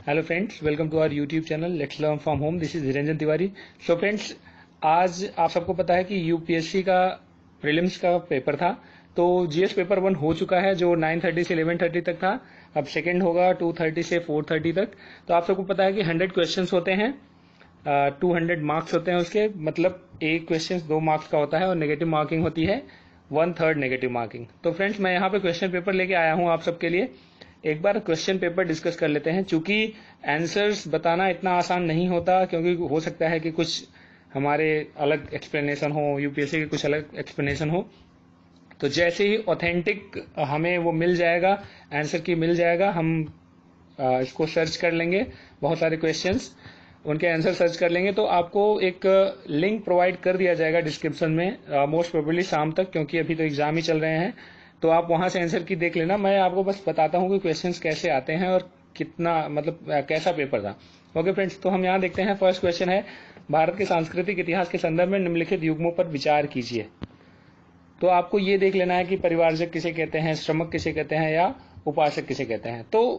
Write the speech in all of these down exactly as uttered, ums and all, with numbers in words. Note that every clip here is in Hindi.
Hello friends, welcome to our YouTube channel let's learn from home. This is Niranjan Tiwari. So friends, आज आप सबको पता है कि यूपीएससी का प्रीलिम्स का पेपर था। तो जीएस पेपर वन हो चुका है जो नाइन थर्टी से इलेवन थर्टी तक था। अब सेकंड होगा टू थर्टी से फोर थर्टी तक। तो आप सबको पता है कि हंड्रेड क्वेश्चंस होते हैं, टू हंड्रेड मार्क्स होते हैं उसके, मतलब एक क्वेश्चन दो मार्क्स का होता है और नेगेटिव मार्किंग होती है वन थर्ड नेगेटिव मार्किंग। तो फ्रेंड्स, मैं यहाँ पे क्वेश्चन पेपर लेके आया हूँ आप सबके लिए। एक बार क्वेश्चन पेपर डिस्कस कर लेते हैं, क्योंकि आंसर्स बताना इतना आसान नहीं होता, क्योंकि हो सकता है कि कुछ हमारे अलग एक्सप्लेनेशन हो, यूपीएससी के कुछ अलग एक्सप्लेनेशन हो। तो जैसे ही ऑथेंटिक हमें वो मिल जाएगा, आंसर की मिल जाएगा, हम इसको सर्च कर लेंगे, बहुत सारे क्वेश्चंस उनके आंसर सर्च कर लेंगे। तो आपको एक लिंक प्रोवाइड कर दिया जाएगा डिस्क्रिप्शन में, मोस्ट प्रोबेबली शाम तक, क्योंकि अभी तो एग्जाम ही चल रहे हैं। तो आप वहां से आंसर की देख लेना। मैं आपको बस बताता हूँ कि क्वेश्चंस कैसे आते हैं और कितना, मतलब कैसा पेपर था। ओके फ्रेंड्स, तो हम यहाँ देखते हैं। फर्स्ट क्वेश्चन है, भारत के सांस्कृतिक इतिहास के संदर्भ में निम्नलिखित युग्मों पर विचार कीजिए। तो आपको ये देख लेना है कि परिवारजक किसे कहते हैं, श्रमक किसे कहते हैं, या उपासक किसे कहते हैं। तो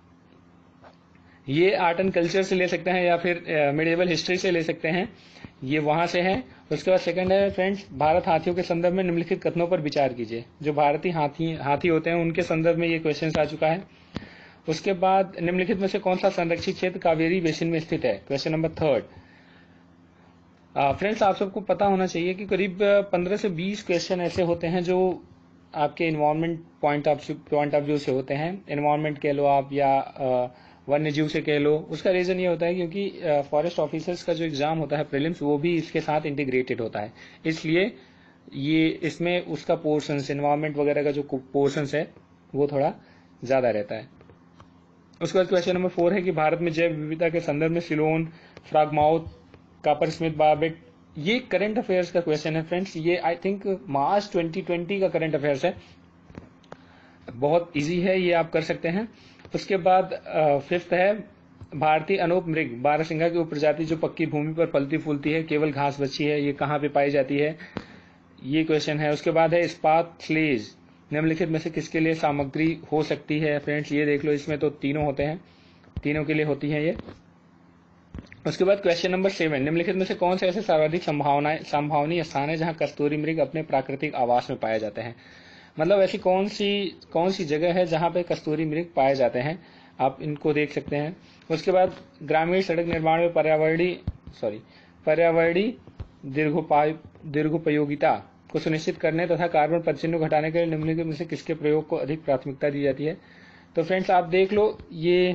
ये आर्ट एंड कल्चर से ले सकते हैं या फिर मिडिवल हिस्ट्री से ले सकते हैं, ये वहां से है। उसके बाद सेकंड है फ्रेंड्स, भारत हाथियों के संदर्भ में निम्नलिखित कथनों पर विचार कीजिए। जो भारतीय हाथी हाथी होते हैं उनके संदर्भ में ये क्वेश्चन आ चुका है। उसके बाद निम्नलिखित में से कौन सा संरक्षित क्षेत्र कावेरी बेसिन में स्थित है, क्वेश्चन नंबर थर्ड। फ्रेंड्स, आप सबको पता होना चाहिए कि करीब पंद्रह से बीस क्वेश्चन ऐसे होते हैं जो आपके environment point of point of view से होते हैं। इन्वायरमेंट कह लो आप, या वन्य जीव से कह लो। उसका रीजन ये होता है क्योंकि फॉरेस्ट ऑफिसर्स का जो एग्जाम होता है प्रीलिम्स, वो भी इसके साथ इंटीग्रेटेड होता है, इसलिए ये इसमें उसका पोर्शंस, एनवायरमेंट वगैरह का जो पोर्शंस है वो थोड़ा ज्यादा रहता है। उसके बाद क्वेश्चन नंबर फोर है कि भारत में जैव विविधता के संदर्भ में Ceylon, frogmouth, coppersmith, barbet, ये करंट अफेयर्स का क्वेश्चन है फ्रेंड्स। ये I think March twenty twenty का करंट अफेयर्स है, बहुत इजी है, ये आप कर सकते हैं। उसके बाद फिफ्थ है, भारतीय अनूप मृग बारहसिंगा की उपप्रजाति जो पक्की भूमि पर फलती फूलती है, केवल घास बची है, ये कहाँ पे पाई जाती है, ये क्वेश्चन है। उसके बाद है, इस्पात स्लेज निम्नलिखित में से किसके लिए सामग्री हो सकती है। फ्रेंड्स, ये देख लो, इसमें तो तीनों होते हैं, तीनों के लिए होती है ये। उसके बाद क्वेश्चन नंबर सेवन, निम्नलिखित में से कौन से ऐसे सर्वाधिक संभावनाएं संभावनीय स्थान है जहां कस्तूरी मृग अपने प्राकृतिक आवास में पाए जाते हैं। मतलब ऐसी कौन सी कौन सी जगह है जहां पे कस्तूरी मृग पाए जाते हैं, आप इनको देख सकते हैं। उसके बाद ग्रामीण सड़क निर्माण में पर्यावरणीय सॉरी पर्यावरणीय दीर्घोपाय दीर्घोपयोगिता को सुनिश्चित करने तथा कार्बन पदचिह्न को घटाने के लिए निम्नलिखित में से किसके प्रयोग को अधिक प्राथमिकता दी जाती है। तो फ्रेंड्स, आप देख लो, ये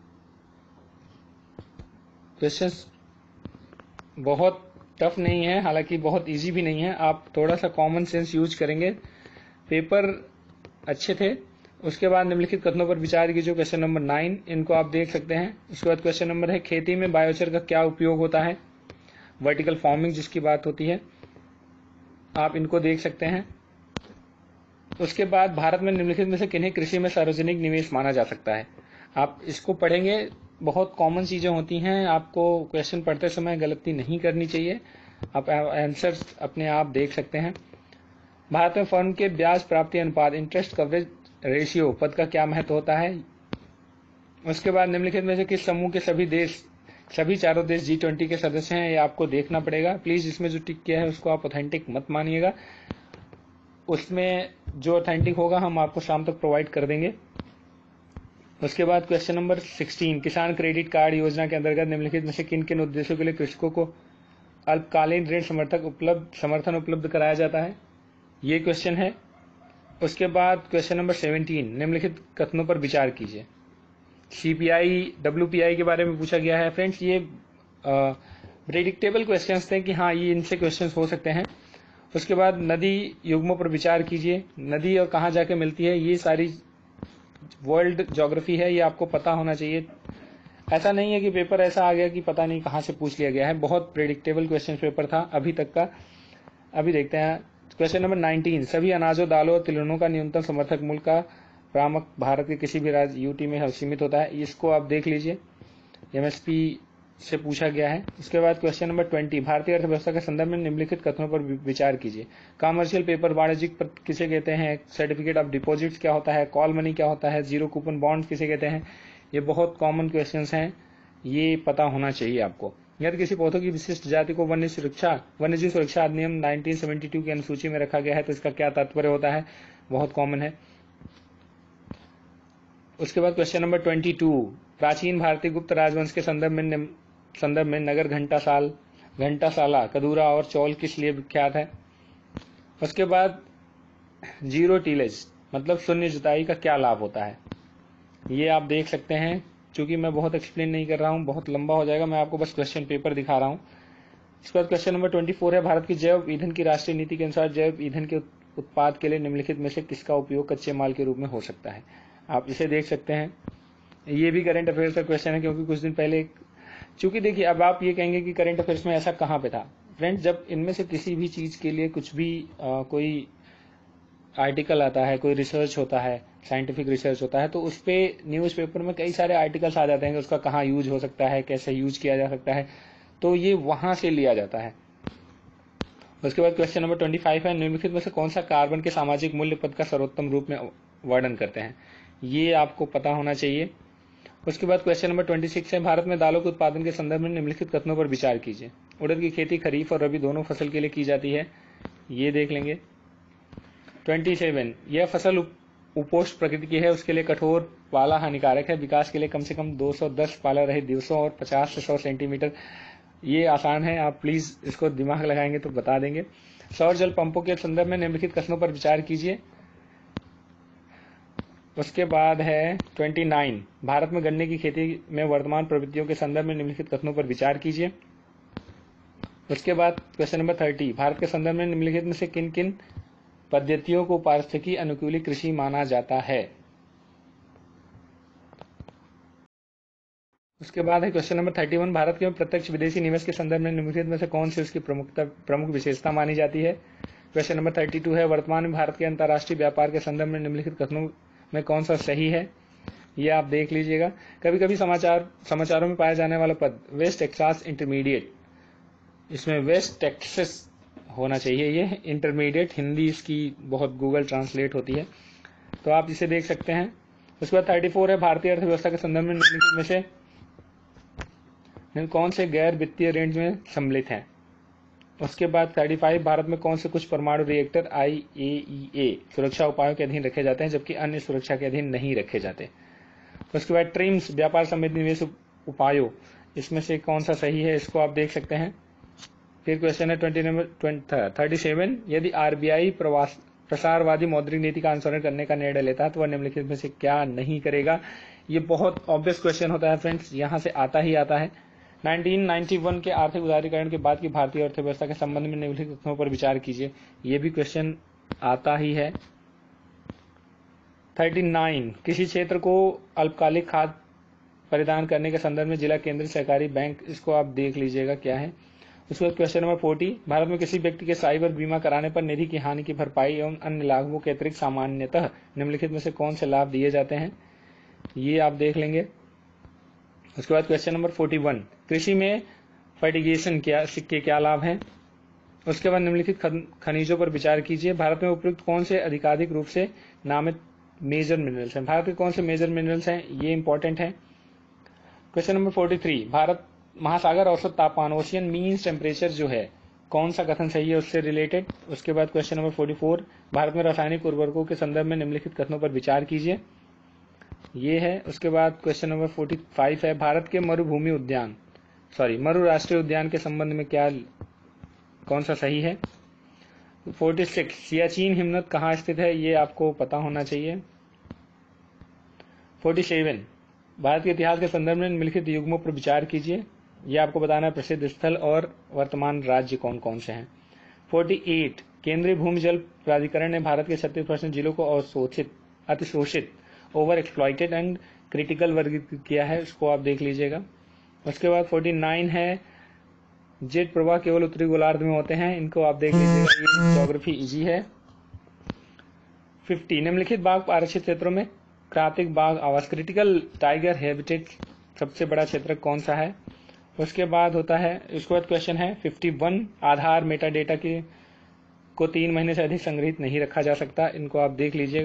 क्वेश्चंस बहुत टफ नहीं है, हालांकि बहुत इजी भी नहीं है। आप थोड़ा सा कॉमन सेंस यूज करेंगे, पेपर अच्छे थे। उसके बाद निम्नलिखित कथनों पर विचार कीजिए, क्वेश्चन नंबर नाइन, इनको आप देख सकते हैं। उसके बाद क्वेश्चन नंबर है, खेती में बायोचर का क्या उपयोग होता है, वर्टिकल फार्मिंग जिसकी बात होती है, आप इनको देख सकते हैं। उसके बाद भारत में निम्नलिखित में से किन्हें कृषि में सार्वजनिक निवेश माना जा सकता है, आप इसको पढ़ेंगे, बहुत कॉमन चीजें होती हैं, आपको क्वेश्चन पढ़ते समय गलती नहीं करनी चाहिए, आप आंसर अपने आप देख सकते हैं। भारत में फर्म के ब्याज प्राप्ति अनुपात, इंटरेस्ट कवरेज रेशियो पद का क्या महत्व होता है। उसके बाद निम्नलिखित में से किस समूह के सभी देश सभी चारों देश जी ट्वेंटी के सदस्य हैं, ये आपको देखना पड़ेगा। प्लीज इसमें जो टिक किया है उसको आप ऑथेंटिक मत मानिएगा, उसमें जो ऑथेंटिक होगा हम आपको शाम तक प्रोवाइड कर देंगे। उसके बाद क्वेश्चन नंबर सिक्सटीन, किसान क्रेडिट कार्ड योजना के अंतर्गत निम्नलिखित में से किन किन उद्देश्यों के लिए कृषकों को अल्पकालीन ऋण समर्थक उपलब्ध समर्थन उपलब्ध कराया जाता है, ये क्वेश्चन है। उसके बाद क्वेश्चन नंबर सेवनटीन, निम्नलिखित कथनों पर विचार कीजिए। सीपीआई, डब्ल्यूपीआई के बारे में पूछा गया है। फ्रेंड्स, ये प्रेडिक्टेबल क्वेश्चंस थे कि हाँ, ये इनसे क्वेश्चंस हो सकते हैं। उसके बाद नदी युग्मों पर विचार कीजिए, नदी और कहाँ जाके मिलती है, ये सारी वर्ल्ड ज्योग्राफी है, ये आपको पता होना चाहिए। ऐसा नहीं है कि पेपर ऐसा आ गया कि पता नहीं कहाँ से पूछ लिया गया है, बहुत प्रेडिक्टेबल क्वेश्चन पेपर था अभी तक का। अभी देखते हैं क्वेश्चन नंबर नाइनटीन, सभी अनाजों, दालों और तिलहनों का न्यूनतम समर्थक मूल्य का प्रामक भारत के किसी भी राज्य यूटी में सीमित होता है, इसको आप देख लीजिए, एमएसपी से पूछा गया है। उसके बाद क्वेश्चन नंबर ट्वेंटी, भारतीय अर्थव्यवस्था के संदर्भ में निम्नलिखित कथनों पर विचार कीजिए। कमर्शियल पेपर वाणिज्यिक पत्र किसे कहते हैं, सर्टिफिकेट ऑफ डिपॉजिट्स क्या होता है, कॉल मनी क्या होता है, जीरो कूपन बॉन्ड किसे कहते हैं, ये बहुत कॉमन क्वेश्चंस हैं, ये पता होना चाहिए आपको। यदि किसी पौधों की विशिष्ट जाति को वन्य सुरक्षा वन्यजीव सुरक्षा अधिनियम नाइनटीन सेवेंटी टू की अनुसूची में रखा गया है तो इसका क्या तात्पर्य होता है, बहुत कॉमन है। उसके बाद क्वेश्चन नंबर ट्वेंटी टू, प्राचीन भारतीय गुप्त राजवंश के संदर्भ में संदर्भ में नगर घंटासाल घंटासाला कदूरा और चौल किस लिए विख्यात है। उसके बाद जीरो टीलेज मतलब शून्य जुताई का क्या लाभ होता है, ये आप देख सकते हैं। चूंकि मैं बहुत एक्सप्लेन नहीं कर रहा हूँ, बहुत लंबा हो जाएगा, मैं आपको बस क्वेश्चन पेपर दिखा रहा हूँ। इसके बाद क्वेश्चन नंबर ट्वेंटी फोर है, भारत की जैव ईंधन की राष्ट्रीय नीति के अनुसार जैव ईंधन के उत्पाद के लिए निम्नलिखित में से किसका उपयोग कच्चे माल के रूप में हो सकता है। आप इसे देख सकते हैं, ये भी करंट अफेयर्स का क्वेश्चन है, क्योंकि कुछ दिन पहले, चूंकि देखिए अब आप ये कहेंगे कि करंट अफेयर्स में ऐसा कहाँ पे था। फ्रेंड्स, जब इनमें से किसी भी चीज के लिए कुछ भी आ, कोई आर्टिकल आता है, कोई रिसर्च होता है, साइंटिफिक रिसर्च होता है, तो उस पे न्यूज़पेपर में कई सारे आर्टिकल्स आ जाते हैं कि उसका कहाँ यूज हो सकता है, कैसे यूज किया जा सकता है, तो ये वहां से लिया जाता है। उसके बाद क्वेश्चन नंबर ट्वेंटी फाइव है, निम्नलिखित में से कौन सा कार्बन के सामाजिक मूल्य पद का सर्वोत्तम रूप में वर्णन करते हैं, ये आपको पता होना चाहिए। उसके बाद क्वेश्चन नंबर ट्वेंटी सिक्स है, भारत में दालों के उत्पादन के संदर्भ में निम्नलिखित कथनों पर विचार कीजिए। उड़द की खेती खरीफ और रबी दोनों फसल के लिए की जाती है, ये देख लेंगे। ट्वेंटी सेवन, यह फसल उपोष्ण प्रकृति की है, उसके लिए कठोर पाला हानिकारक है, विकास के लिए कम से कम दो सौ दस पाला रहित दिवसों और पचास से सौ सेंटीमीटर, ये आसान है, आप प्लीज इसको दिमाग लगाएंगे तो बता देंगे। सौर जल पंपों के संदर्भ में निम्नलिखित कथनों पर विचार कीजिए। उसके बाद है ट्वेंटी नाइन, भारत में गन्ने की खेती में वर्तमान प्रवृत्तियों के संदर्भ में निम्नलिखित कथनों पर विचार कीजिए। उसके बाद क्वेश्चन नंबर थर्टी, भारत के संदर्भ में निम्नलिखित में से किन किन पद्धतियों को पारिस्थितिकी अनुकूली कृषि माना जाता है। उसके बाद है question number thirty one, Bharat के प्रत्यक्ष विदेशी निवेश के संदर्भ में निम्नलिखित में से कौन सी उसकी प्रमुखता प्रमुख विशेषता मानी जाती है। क्वेश्चन नंबर थर्टी टू है, वर्तमान में भारत के अंतर्राष्ट्रीय व्यापार के संदर्भ में निम्नलिखित कथनों में कौन सा सही है, ये आप देख लीजिएगा। कभी कभी समाचार समाचारों में पाया जाने वाला पद वेस्ट टेक्सास इंटरमीडिएट, इसमें वेस्ट टेक्सास होना चाहिए, ये इंटरमीडिएट हिंदी इसकी बहुत गूगल ट्रांसलेट होती है, तो आप इसे देख सकते हैं। उसके बाद थर्टी फोर है, भारतीय अर्थव्यवस्था के संदर्भ में निम्नलिखित में से कौन से गैर वित्तीय रेंज में सम्मिलित हैं। उसके बाद थर्टी फाइव, भारत में कौन से कुछ परमाणु रिएक्टर आई ए ई ए सुरक्षा उपायों के अधीन रखे जाते हैं जबकि अन्य सुरक्षा के अधीन नहीं रखे जाते। उसके बाद ट्रिम्स व्यापार संबंधी निवेश उपायों, इसमें से कौन सा सही है, इसको आप देख सकते हैं। फिर क्वेश्चन है ट्वेंटी नंबर थर्टी सेवन, यदि आरबीआई प्रवास प्रसारवादी मौद्रिक नीति का अनुसरण करने का निर्णय लेता है तो वह निम्नलिखित में से क्या नहीं करेगा। ये बहुत ऑब्वियस क्वेश्चन होता है फ्रेंड्स, यहाँ से आता ही आता है। नाइनटीन नाइंटी वन के आर्थिक उदारीकरण के बाद की भारतीय अर्थव्यवस्था के संबंध में निम्नलिखित तथ्यों पर विचार कीजिए, ये भी क्वेश्चन आता ही है। थर्टी नाइन, किसी क्षेत्र को अल्पकालिक खाद परिदान करने के संदर्भ में जिला केंद्रीय सहकारी बैंक, इसको आप देख लीजिएगा क्या है। उसके बाद क्वेश्चन नंबर फोर्टी, भारत में किसी व्यक्ति के साइबर बीमा कराने पर निधि की हानि की भरपाई एवं अन्य लाभों के अतिरिक्त सामान्यतः निम्नलिखित में से कौन से लाभ दिए जाते हैं, ये आप देख लेंगे। उसके बाद क्वेश्चन नंबर फोर्टी वन, कृषि में फर्टिगेशन क्या के क्या लाभ हैं। उसके बाद निम्नलिखित खनिजों पर विचार कीजिए, भारत में उपयुक्त कौन से अधिकाधिक रूप से नामित मेजर मिनरल्स हैं, भारत के कौन से मेजर मिनरल्स हैं, ये इंपॉर्टेंट है। Question number forty three, Bharat महासागर औसत तापमान ओशियन मीन्स टेम्परेचर जो है, कौन सा कथन सही है उससे रिलेटेड। उसके बाद question number forty four, Bharat में रासायनिक उर्वरकों के संदर्भ में निम्नलिखित कथनों पर विचार कीजिए, ये है। उसके बाद क्वेश्चन नंबर फोर्टी फाइव है, भारत के मरुभूमि उद्यान सॉरी मरु राष्ट्रीय उद्यान के संबंध में क्या कौन सा सही है। फोर्टी सिक्स, सियाचिन हिमनद कहाँ स्थित है, ये आपको पता होना चाहिए। फोर्टी सेवन, भारत के इतिहास के संदर्भ में निम्नलिखित युग्मों पर विचार कीजिए, ये आपको बताना है प्रसिद्ध स्थल और वर्तमान राज्य कौन कौन से हैं। फोर्टी एट, केंद्रीय भूमि जल प्राधिकरण ने भारत के छत्तीस परसेंट जिलों को अवशोषित अतिशोषित ओवर एक्सप्लॉइटेड एंड क्रिटिकल वर्गीकृत किया है, इसको आप देख लीजिएगा। उसके बाद फोर्टी नाइन है, जेट प्रवाह केवल उत्तरी गोलार्ध में होते हैं, इनको आप देख लीजिएगा, ये ज्योग्राफी इजी है। फिफ्टी, निम्नलिखित बाघ आरक्षित क्षेत्रों में प्राकृतिक बाघ आवास क्रिटिकल टाइगर हैबिटेट सबसे बड़ा क्षेत्र कौन सा है। उसके बाद होता है, उसके बाद क्वेश्चन है fifty one, Aadhaar metadata के को तीन महीने से अधिक संग्रहित नहीं रखा जा सकता, इनको आप देख लीजिएगा।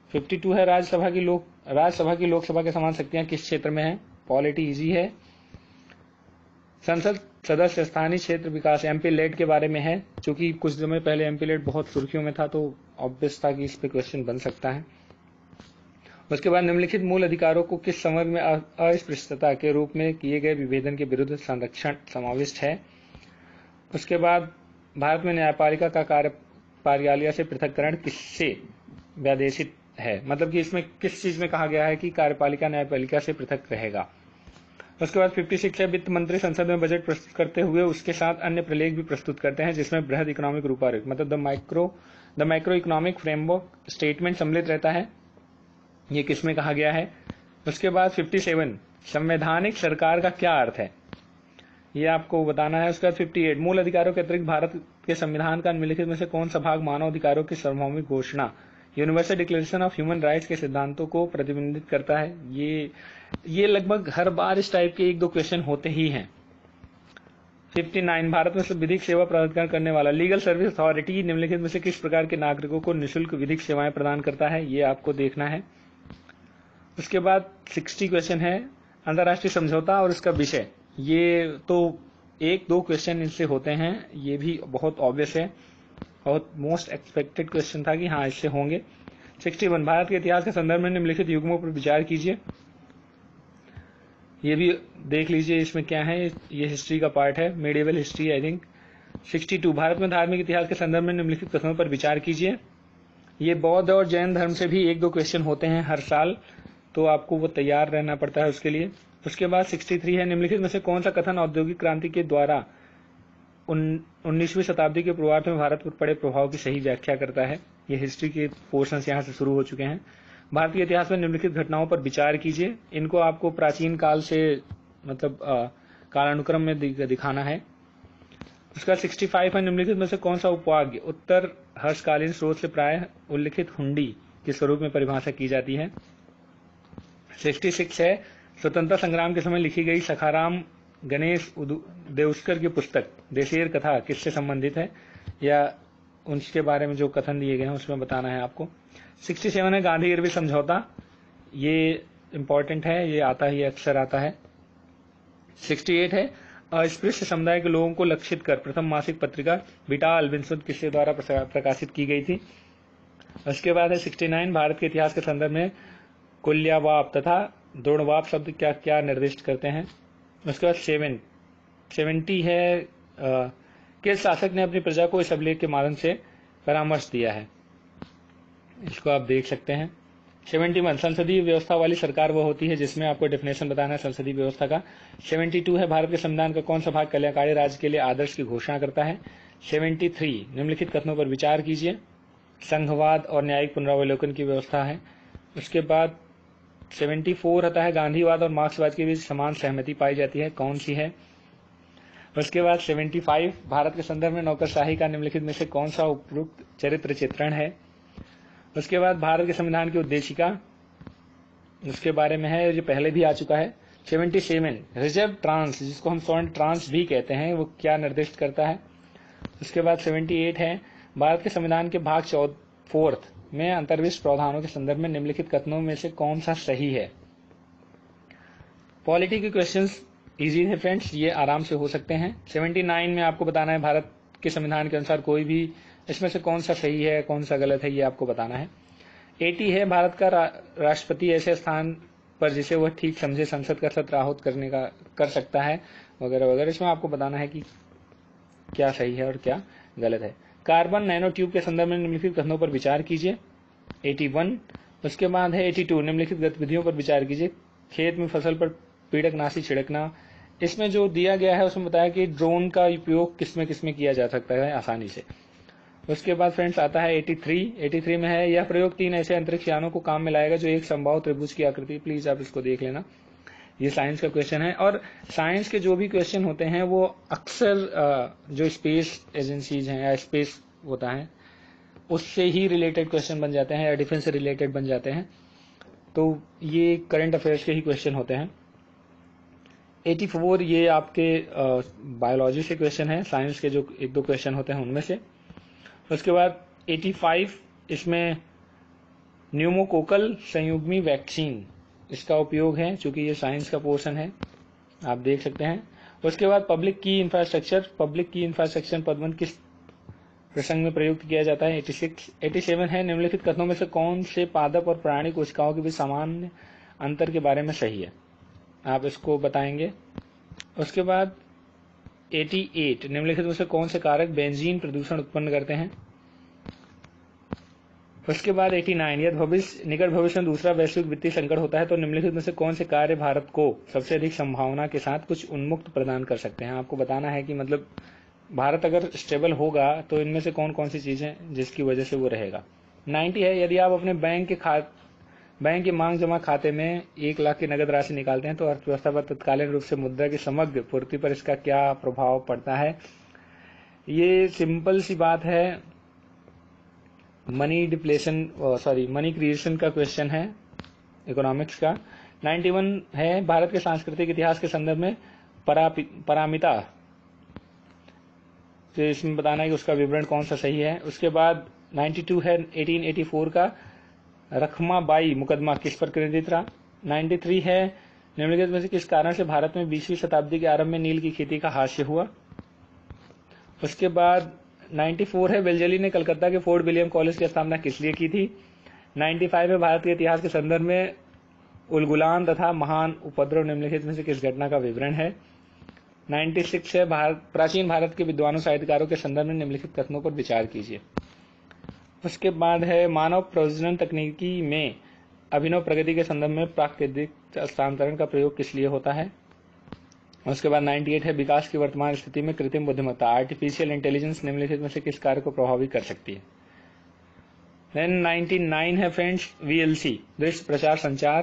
बावन है राज्यसभा की लोक राज्यसभा की लोकसभा के समान शक्तियां किस क्षेत्र में है? पॉलिटी इजी है। संसद सदस्य स्थानीय क्षेत्र विकास एमपी लेड के बारे में है, क्योंकि कुछ समय पहले एमपी लेड बहुत सुर्खियों में था, तो ऑब्वियस था कि इस पे क्वेश्चन बन सकता है। उसके बाद निम्नलिखित मूल अधिकारों को किस संवर्ग में अस्पृश्यता के रूप में किए गए विभेदन के विरुद्ध संरक्षण समाविष्ट है? उसके बाद भारत में न्यायपालिका का कार्य कार्यालय से पृथककरण किससे व्यादेशित है? मतलब कि इसमें किस चीज में कहा गया है कि कार्यपालिका न्यायपालिका से पृथक रहेगा। उसके बाद छप्पन है वित्त मंत्री संसद में बजट प्रस्तुत करते हुए उसके साथ अन्य प्रलेख भी प्रस्तुत करते हैं, जिसमें बृहद इकोनॉमिक रूपरेखा मतलब the micro the micro economic framework statement सम्मिलित रहता है। ये किसमें कहा गया है? उसके बाद सत्तावन संवैधानिक सरकार का क्या अर्थ है, ये आपको बताना है। उसके बाद अट्ठावन मूल अधिकारों के अतिरिक्त भारत के संविधान का निम्नलिखित में से कौन सा भाग मानव अधिकारों की सार्वभौमिक घोषणा universal declaration of human rights के सिद्धांतों को प्रतिबिंबित करता है? ये ये लगभग हर बार इस टाइप के एक दो क्वेश्चन होते ही हैं। उनसठ भारत में विधिक सेवा प्रदान करने वाला लीगल सर्विस अथॉरिटी निम्नलिखित में से किस प्रकार के नागरिकों को निःशुल्क विधिक सेवाएं प्रदान करता है? ये आपको देखना है। उसके बाद साठ क्वेश्चन है अंतर्राष्ट्रीय समझौता और इसका विषय। ये तो एक दो क्वेश्चन इनसे होते हैं, ये भी बहुत ऑब्वियस है, बहुत मोस्ट एक्सपेक्टेड क्वेश्चन था कि हाँ इससे होंगे। इकसठ भारत के इतिहास के संदर्भ में निम्नलिखित युग्मों पर विचार कीजिए। ये भी देख लीजिए इसमें क्या है, ये हिस्ट्री का पार्ट है, मेडिवल हिस्ट्री आई थिंक। बासठ भारत में धार्मिक इतिहास के संदर्भ में निम्नलिखित कथनों पर विचार कीजिए। ये बौद्ध और जैन धर्म से भी एक दो क्वेश्चन होते हैं हर साल, तो आपको वो तैयार रहना पड़ता है उसके लिए। उसके बाद तिरसठ है निम्नलिखित में से कौन सा कथन औद्योगिक क्रांति के द्वारा उन्नीसवीं शताब्दी के पूर्वार्ध में भारत पर पड़े प्रभाव की सही व्याख्या करता है? ये हिस्ट्री के पोर्शंस यहाँ से शुरू हो चुके हैं। भारतीय इतिहास में निम्नलिखित घटनाओं पर विचार कीजिए। इनको आपको प्राचीन काल से मतलब कालानुक्रम में दिखाना है। उसका पैंसठ है निम्नलिखित में से कौन सा उपवाक्य उत्तर हर्षकालीन स्रोत से प्राय उल्लिखित हुंडी के स्वरूप में परिभाषा की जाती है? छियासठ है स्वतंत्रता संग्राम के समय लिखी गई सखाराम गणेश देउस्कर की पुस्तक देशेर कथा किससे संबंधित है, या उनके बारे में जो कथन दिए गए हैं उसमें बताना है आपको। सड़सठ है गांधी इरविन समझौता, ये इंपॉर्टेंट है, ये आता ही अक्सर आता है। अड़सठ है अस्पृश्य समुदाय के लोगों को लक्षित कर प्रथम मासिक पत्रिका बीटा अल्विंसन किसके द्वारा प्रकाशित की गई थी? उसके बाद है उनहत्तर भारत के इतिहास के संदर्भ में कुल्यवाप तथा द्रोणवाप शब्द क्या क्या निर्दिष्ट करते हैं? उसके बाद सेवन सेवेंटी है आ, किस शासक ने अपनी प्रजा को इस अभिलेख के माध्यम से परामर्श दिया है? इसको आप देख सकते हैं। इकहत्तर संसदीय व्यवस्था वाली सरकार वो होती है जिसमें आपको डेफिनेशन बताना है संसदीय व्यवस्था का। बहत्तर है भारत के संविधान का कौन सा भाग कल्याणकारी राज्य के लिए आदर्श की घोषणा करता है? तिहत्तर निम्नलिखित कथनों पर विचार कीजिए। संघवाद और न्यायिक पुनरावलोकन की व्यवस्था है। उसके बाद चौहत्तर आता है गांधीवाद और मार्क्सवाद के बीच समान सहमति पाई जाती है, कौन सी है? उसके बाद पचहत्तर भारत के संदर्भ में नौकरशाही का निम्नलिखित में से कौन सा उपयुक्त चरित्र चित्रण है? उसके बाद भारत के संविधान की उद्देशिका, उसके बारे में है, जो पहले भी आ चुका है। सतहत्तर रिजर्व ट्रांस, जिसको हम स्वर्ण ट्रांस भी कहते हैं, वो क्या निर्दिष्ट करता है? उसके बाद अठहत्तर है भारत के संविधान के भाग फोर्थ में अंतर्विष्ट प्रावधानों के संदर्भ में निम्नलिखित कथनों में से कौन सा सही है? पॉलिटी के क्वेश्चंस इजी है फ्रेंड्स, ये आराम से हो सकते हैं। उन्यासी में आपको बताना है भारत के संविधान के अनुसार कोई भी इसमें से कौन सा सही है कौन सा गलत है, ये आपको बताना है। अस्सी है भारत का रा, राष्ट्रपति ऐसे स्थान पर जिसे वह ठीक समझे संसद का सत्र आहूत करने का कर सकता है वगैरह वगैरह। इसमें आपको बताना है कि क्या सही है और क्या गलत है। कार्बन नैनो ट्यूब के संदर्भ में निम्नलिखित कथनों पर विचार कीजिए। इक्यासी उसके बाद है बयासी निम्नलिखित गतिविधियों पर विचार कीजिए। खेत में फसल पर पीड़कनाशी छिड़कना, इसमें जो दिया गया है उसमें बताया कि ड्रोन का उपयोग किसमें किसमें किया जा सकता है आसानी से। उसके बाद फ्रेंड्स आता है तिरासी तिरासी में है यह प्रयोग तीन ऐसे अंतरिक्ष यानों को काम में लाएगा जो एक संभाव त्रिभुज की आकृति। प्लीज आप इसको देख लेना, ये साइंस का क्वेश्चन है। और साइंस के जो भी क्वेश्चन होते हैं वो अक्सर जो स्पेस एजेंसीज हैं या स्पेस होता है उससे ही रिलेटेड क्वेश्चन बन जाते हैं या डिफेंस से रिलेटेड बन जाते हैं, तो ये करंट अफेयर्स के ही क्वेश्चन होते हैं। चौरासी ये आपके बायोलॉजी से क्वेश्चन है, साइंस के जो एक दो क्वेश्चन होते हैं उनमें से। उसके बाद पचासी इसमें न्यूमोकोकल संयुग्मी वैक्सीन, इसका उपयोग है, चूंकि ये साइंस का पोर्शन है, आप देख सकते हैं। उसके बाद पब्लिक की इंफ्रास्ट्रक्चर, पब्लिक की इंफ्रास्ट्रक्चर पदवन किस प्रसंग में प्रयुक्त किया जाता है? छियासी सत्तासी है, निम्नलिखित कथनों में से कौन से पादप और प्राणी कोशिकाओं के बीच सामान्य अंतर के बारे में सही है? आप इसको बताएंगे। उसके बाद अठासी, निम्नलिखित में से कौन से कारक बेंजीन प्रदूषण उत्पन्न करते हैं? उसके बाद नवासी, यदि भविष्य निकट भविष्य में दूसरा वैश्विक वित्तीय संकट होता है तो निम्नलिखित में से कौन से कार्य भारत को सबसे अधिक संभावना के साथ कुछ उन्मुक्त प्रदान कर सकते हैं? आपको बताना है कि मतलब भारत अगर स्टेबल होगा तो इनमें से कौन कौन सी चीजें जिसकी वजह से वो रहेगा। नब्बे है, यदि आप अपने बैंक के खा बैंक के मांग जमा खाते में एक लाख की नगद राशि निकालते हैं तो अर्थव्यवस्था पर तत्कालीन रूप से मुद्रा की समग्र पूर्ति पर इसका क्या प्रभाव पड़ता है? ये सिंपल सी बात है, money depletion sorry money creation का क्वेश्चन है इकोनॉमिक्स का। इक्यानवे है, भारत के सांस्कृतिक इतिहास के संदर्भ में पारमिता, तो इसमें बताना है कि उसका विवरण कौन सा सही है। उसके बाद बानवे है, अठारह सौ चौरासी का रखमाबाई मुकदमा किस पर केंद्रित रहा? तिरानवे है, निम्नलिखित में से किस कारण से भारत में बीसवीं शताब्दी के आरंभ में नील की खेती का हास्य हुआ? उसके बाद चौरानवे है, बेल्जेली ने कलकत्ता के फोर्ट विलियम कॉलेज की स्थापना किस लिए की थी? पचानवे है, भारत के इतिहास के संदर्भ में उलगुलान तथा महान उपद्रव निम्नलिखित में से किस घटना का विवरण है? छियानवे है, भारत प्राचीन भारत के विद्वानों साहित्यकारों के संदर्भ में निम्नलिखित कथनों पर विचार कीजिए। उसके बाद है, मानव प्रजनन तकनीकी में अभिनव प्रगति के संदर्भ में प्राकृतिक हस्तांतरण का प्रयोग किस लिए होता है? उसके बाद अट्ठानवे है, विकास की वर्तमान स्थिति में कृत्रिम बुद्धिमत्ता आर्टिफिशियल इंटेलिजेंस निम्नलिखित में से किस कार्य को प्रभावित कर सकती है? देन निन्यानवे है फ्रेंड्स, वीएलसी दृश्य प्रचार संचार।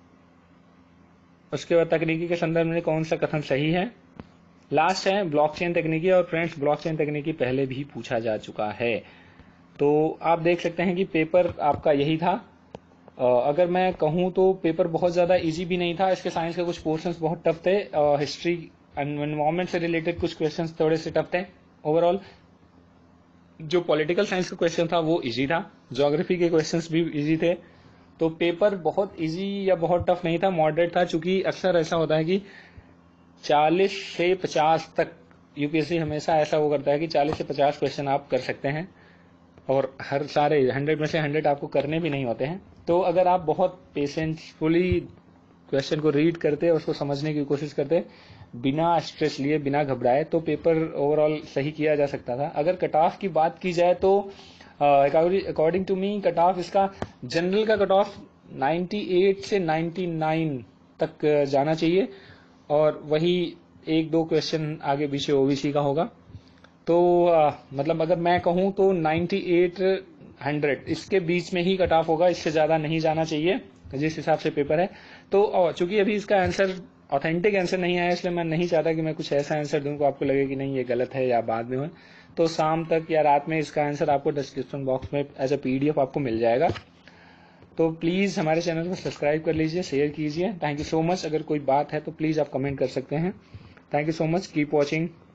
उसके बाद तकनीकी के संदर्भ में कौन सा कथन सही है? लास्ट है ब्लॉकचेन तकनीकी, और फ्रेंड्स ब्लॉकचेन तकनीकी पहले भी पूछा जा चुका है। तो आप देख सकते हैं कि पेपर आपका यही था। अगर मैं कहूं तो पेपर बहुत ज्यादा इजी भी नहीं था, इसके साइंस के कुछ पोर्शंस बहुत टफ थे, हिस्ट्री एनवायरमेंट से रिलेटेड कुछ क्वेश्चंस थोड़े से टफ थे। ओवरऑल जो पॉलिटिकल साइंस का क्वेश्चन था वो इजी था, ज्योग्राफी के क्वेश्चंस भी इजी थे। तो पेपर बहुत इजी या बहुत टफ नहीं था, मॉडरेट था। चूंकि अक्सर ऐसा होता है कि चालीस से पचास तक यूपीएससी हमेशा ऐसा वो करता है कि चालीस से पचास क्वेश्चन आप कर सकते हैं, और हर सारे हंड्रेड में से हंड्रेड आपको करने भी नहीं होते हैं। तो अगर आप बहुत पेशेंसफुली क्वेश्चन को रीड करते और उसको समझने की कोशिश करते बिना स्ट्रेस लिए, बिना घबराए, तो पेपर ओवरऑल सही किया जा सकता था। अगर कट ऑफ की बात की जाए तो according to me cut off इसका जनरल का कट ऑफ अट्ठानवे से निन्यानवे तक जाना चाहिए, और वही एक दो क्वेश्चन आगे पीछे ओबीसी का होगा। तो आ, मतलब अगर मैं कहूं तो अट्ठानवे सौ इसके बीच में ही कट ऑफ होगा, इससे ज्यादा नहीं जाना चाहिए जिस हिसाब से पेपर है। तो चूंकि अभी इसका आंसर ऑथेंटिक आंसर नहीं आया, इसलिए मैं नहीं चाहता कि मैं कुछ ऐसा आंसर दूं को आपको लगे कि नहीं ये गलत है या बाद में हो। तो शाम तक या रात में इसका आंसर आपको डिस्क्रिप्शन बॉक्स में एज अ पीडीएफ आपको मिल जाएगा। तो प्लीज हमारे चैनल को सब्सक्राइब कर लीजिए, शेयर कीजिए। Thank you so much. अगर कोई बात है तो प्लीज आप कमेंट कर सकते हैं। Thank you so much, keep watching.